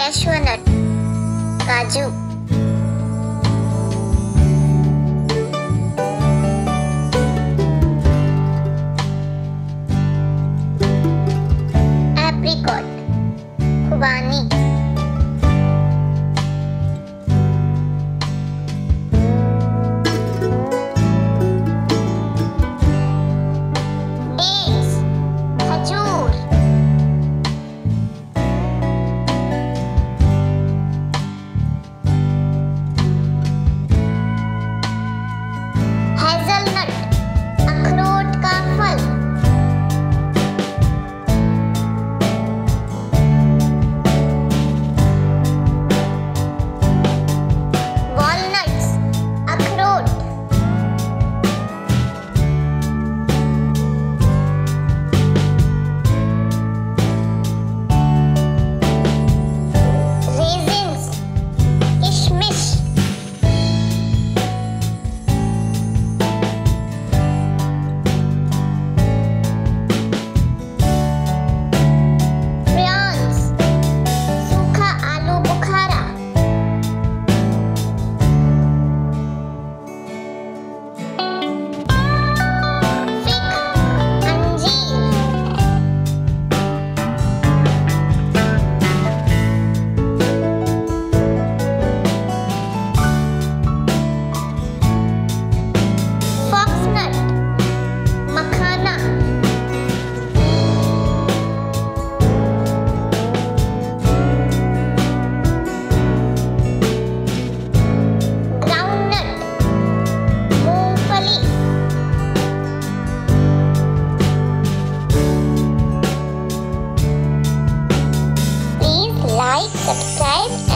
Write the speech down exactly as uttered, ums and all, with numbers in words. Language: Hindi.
cashew nut, kaju, apricot, khubani, dates, khajur, hazelnut, akhrot का फल, walnuts, akhrot, raisins, kismish, prawns, सूखा आलू बुखारा, fig, अंजीर, foxnut, makhana, groundnut, mungfali, please like, subscribe